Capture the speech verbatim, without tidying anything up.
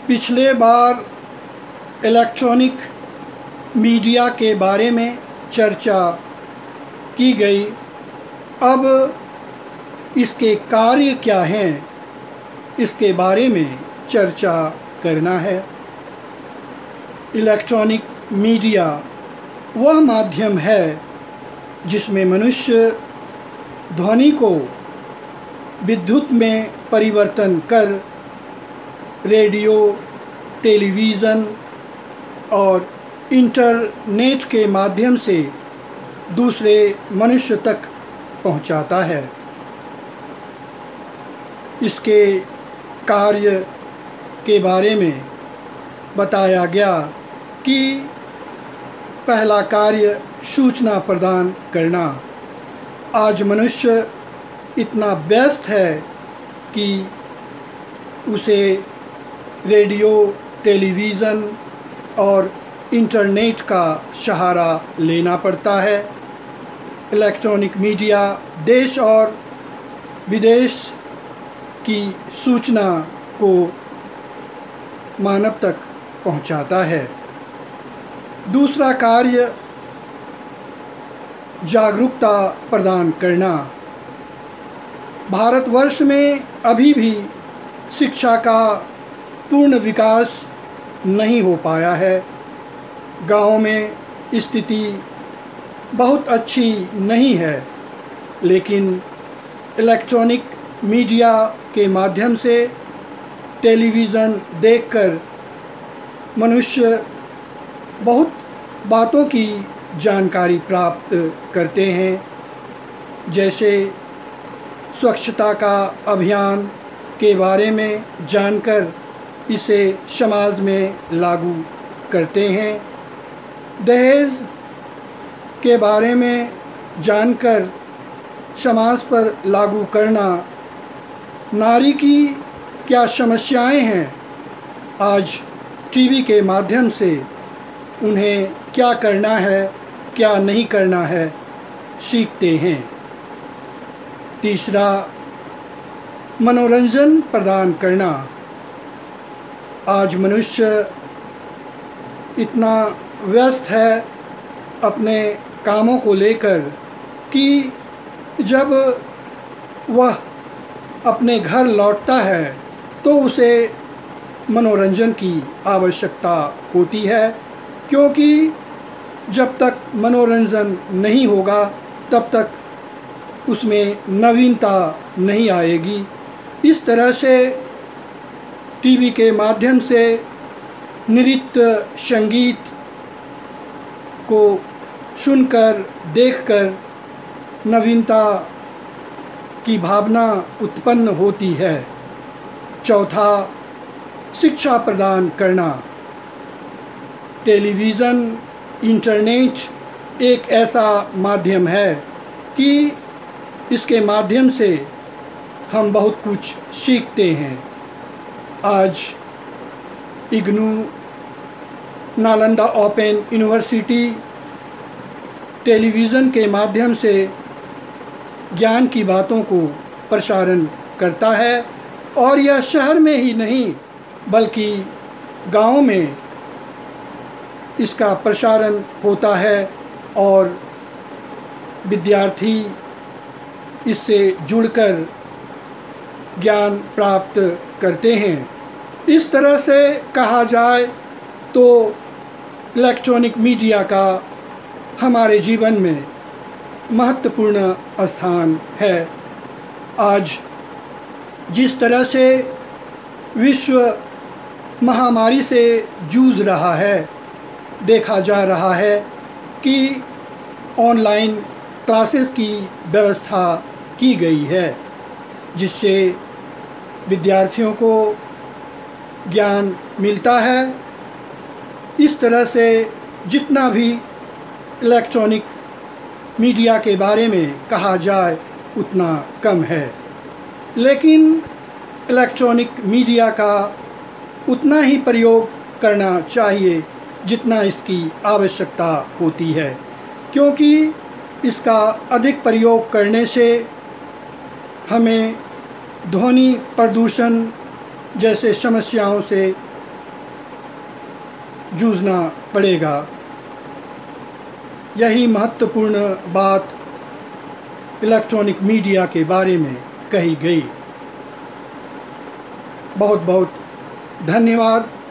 पिछले बार electronic media के बारे में चर्चा की गई। अब इसके कार्य क्या हैं, इसके बारे में चर्चा करना है। इलेक्ट्रॉनिक मीडिया वह माध्यम है जिसमें मनुष्य ध्वनि को विद्युत में परिवर्तन कर रेडियो, टेलीविज़न और इंटरनेट के माध्यम से दूसरे मनुष्य तक पहुंचाता है। इसके कार्य के बारे में बताया गया कि पहला कार्य सूचना प्रदान करना। आज मनुष्य इतना व्यस्त है कि उसे रेडियो, टेलीविज़न और इंटरनेट का सहारा लेना पड़ता है। इलेक्ट्रॉनिक मीडिया देश और विदेश की सूचना को मानव तक पहुंचाता है। दूसरा कार्य जागरूकता प्रदान करना। भारतवर्ष में अभी भी शिक्षा का पूर्ण विकास नहीं हो पाया है। गाँव में स्थिति बहुत अच्छी नहीं है, लेकिन इलेक्ट्रॉनिक मीडिया के माध्यम से टेलीविज़न देखकर मनुष्य बहुत बातों की जानकारी प्राप्त करते हैं। जैसे स्वच्छता का अभियान के बारे में जानकर इसे समाज में लागू करते हैं। दहेज के बारे में जानकर समाज पर लागू करना। नारी की क्या समस्याएं हैं, आज टीवी के माध्यम से उन्हें क्या करना है, क्या नहीं करना है, सीखते हैं। तीसरा, मनोरंजन प्रदान करना। आज मनुष्य इतना व्यस्त है अपने कामों को लेकर कि जब वह अपने घर लौटता है तो उसे मनोरंजन की आवश्यकता होती है, क्योंकि जब तक मनोरंजन नहीं होगा तब तक उसमें नवीनता नहीं आएगी। इस तरह से टीवी के माध्यम से नृत्य, संगीत को सुनकर, देखकर नवीनता की भावना उत्पन्न होती है। चौथा, शिक्षा प्रदान करना। टेलीविज़न, इंटरनेट एक ऐसा माध्यम है कि इसके माध्यम से हम बहुत कुछ सीखते हैं। आज IGNOU, Nalanda open university television के माध्यम से ज्ञान की बातों को प्रसारण करता है, और यह शहर में ही नहीं बल्कि गांव में इसका प्रसारण होता है और विद्यार्थी इससे जुड़कर ज्ञान प्राप्त करते हैं। इस तरह से कहा जाए तो इलेक्ट्रॉनिक मीडिया का हमारे जीवन में महत्वपूर्ण स्थान है। आज जिस तरह से विश्व महामारी से जूझ रहा है, देखा जा रहा है कि ऑनलाइन क्लासेस की व्यवस्था की गई है, जिससे विद्यार्थियों को ज्ञान मिलता है। इस तरह से जितना भी इलेक्ट्रॉनिक मीडिया के बारे में कहा जाए उतना कम है, लेकिन इलेक्ट्रॉनिक मीडिया का उतना ही प्रयोग करना चाहिए जितना इसकी आवश्यकता होती है, क्योंकि इसका अधिक प्रयोग करने से हमें ध्वनि प्रदूषण जैसे समस्याओं से जूझना पड़ेगा। यही महत्वपूर्ण बात इलेक्ट्रॉनिक मीडिया के बारे में कही गई। बहुत बहुत धन्यवाद।